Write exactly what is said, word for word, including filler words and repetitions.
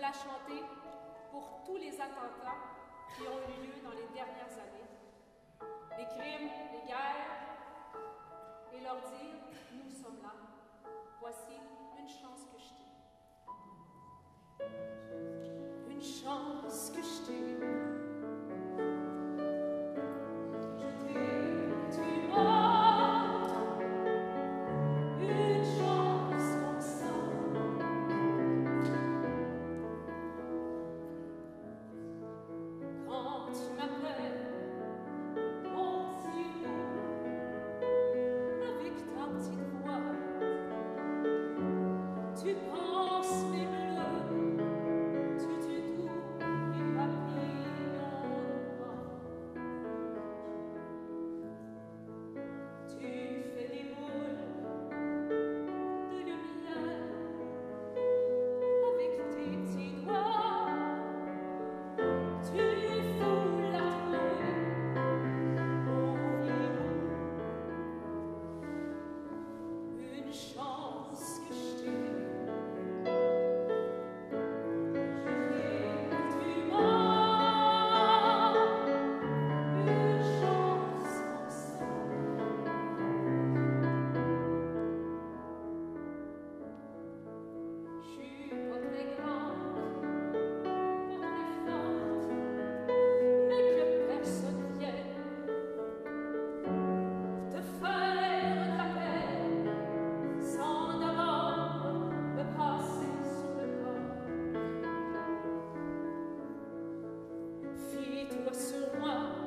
va chanter pour tous les attentats qui ont eu lieu dans les dernières années, les crimes, les guerres, et leur dire « Nous sommes là, voici une chance que je t'ai. Une chance que je t'ai. » Tu penses les bleus, tu tu tout les papillons noirs. Tu fais des boules de lumière avec tes petits doigts. Tu fous la trouille au vivant. Une chance que je t'ai. Fie-toi sur moi.